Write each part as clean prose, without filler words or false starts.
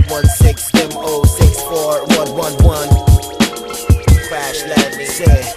516 M064111. Crash Landing. Say,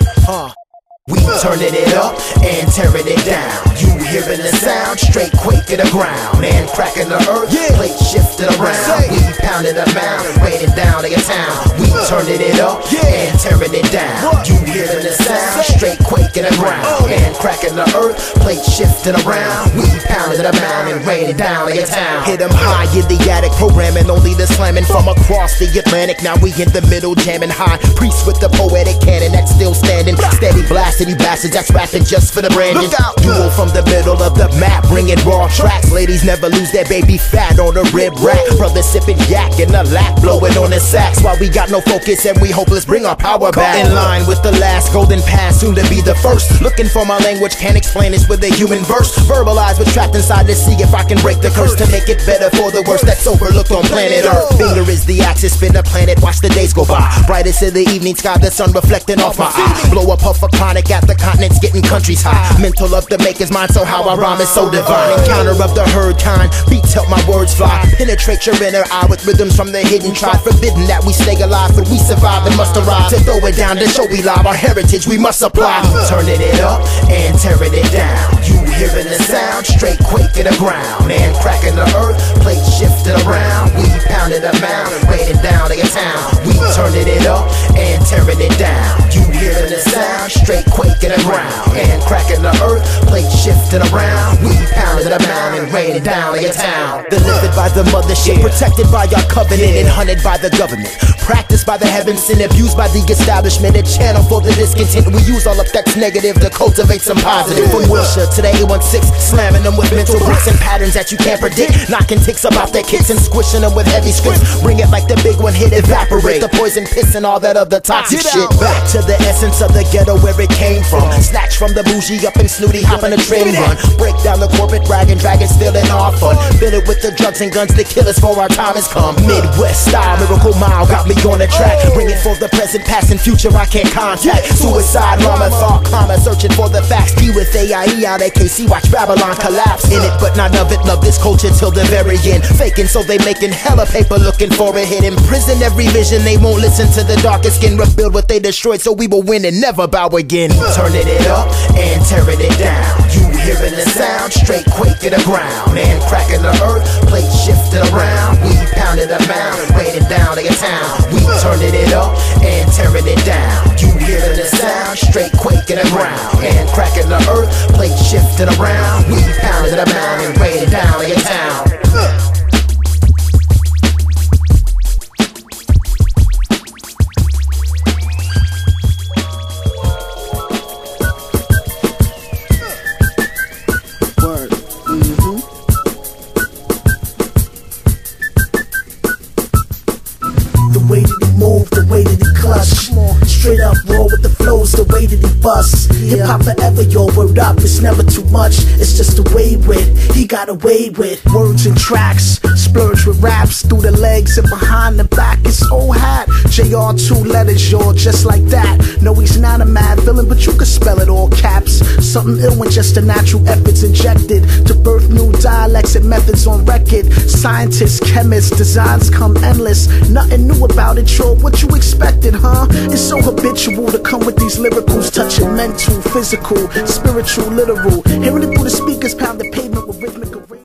we turning it up and tearing it down. You hearing the sound, straight quake to the ground and cracking the earth, plate shifting around. We pounding the mound, raining down your town. We turning it up and tearing it down. You hearing the sound, straight quake to the ground and cracking the earth, plate shifting around. We pounding the mound and raining down your town. Hit them high in the attic, programming only the slamming from across the Atlantic. Now we in the middle, jamming high. Priest with the poetic cannon that's still standing, steady blasting you bastards that's rapping just for the branding. Duel from the middle of the map, bringing raw tracks. Ladies never lose their baby fat on the rib rack. Brothers sipping yak in the lap, blowing on the sax while we got no focus and we hopeless. Bring our power back. In line with the last golden pass, soon to be the first. Looking for my language, can't explain this with a human verse. Verbalize what's trapped inside to see if I can break the curse to make it better for the worst that's overlooked on planet Earth. Finger is the axis, spin the planet, watch the days go by. Brightest in the evening sky, the sun reflecting off my eye. Blow a puff of chronic at the continents, getting countries high. Mental of the maker's mind, so how I rhyme is so divine. Encounter of the herd kind, beats help my words fly. Penetrate your inner eye with rhythms from the hidden tribe. Forbidden that we stay alive, but we survive and must arrive to throw it down to show we live. Our heritage we must apply. Turning it up and tearing it down. You hearing the sound, straight quake to the ground and cracking the earth, plate shifting around. We pounding the mound, raining down to your town. We turning it up and tearing it down. You hearing the sound, straight quake to the ground and cracking the earth, plate shifting around. We pounding the mound and raining down to your town. Delivered by the mothership, protected by our covenant and hunted by the government. Practiced by the heavens and abused by the establishment. A channel for the discontent. We use all of that's negative to cultivate some positive. From Wilshire to the A16, slamming them with mental bricks and patterns that you can't predict. Knocking ticks about their kicks and squishing them with heavy scripts. Bring it like the big one hit, evaporate the poison, piss and all that other toxic shit. Back to the essence of the ghetto where it came from. Snatch from the bougie up and snooty, hop on a train run. Break down the corporate rag and drag it, stealing our fun. Fill it with the drugs and guns to kill us for our time has come. Midwest style, miracle mile got me on the track. Bring it for the present, past and future I can't contact. Suicide, rhyme, thought, climber, searching for the facts. P with AIE out AKC, watch Babylon collapse. In it but not of it, love this culture till the very end. Faking so they making hella paper looking for a hit. Imprison every vision, they won't listen to the darkest skin. Rebuild what they destroyed so we will win and never bow again. Turning it up and tearing it down. You hearing the sound, straight quake to the ground and cracking the earth, plate shifting around. We pounding the mound, raining down to your town. We turning it up and tearing it down. You hearing the sound, straight quake to the ground and cracking the earth, plate shifting around. We pounding the mound and raining down to your town. The way that he move, the way that he clutch. Straight up raw with the flows, the way that he busts. Hip hop forever, yo, word up, it's never too much. It's just the way with, he got away with words and tracks. Splurge with raps through the legs and behind the back. It's old hat, JR 2 letters, yo, just like that. No, he's not a mad villain, but you can spell it all caps. Something ill when just the natural efforts injected to birth new dialects and methods on record. Scientists, chemists, designs come endless. Nothing new about it, yo, what you expected, huh? It's so habitual to come with these lyricals, touching mental, physical, spiritual, literal. Hearing it through the speakers, pound the pavement with rhythmic.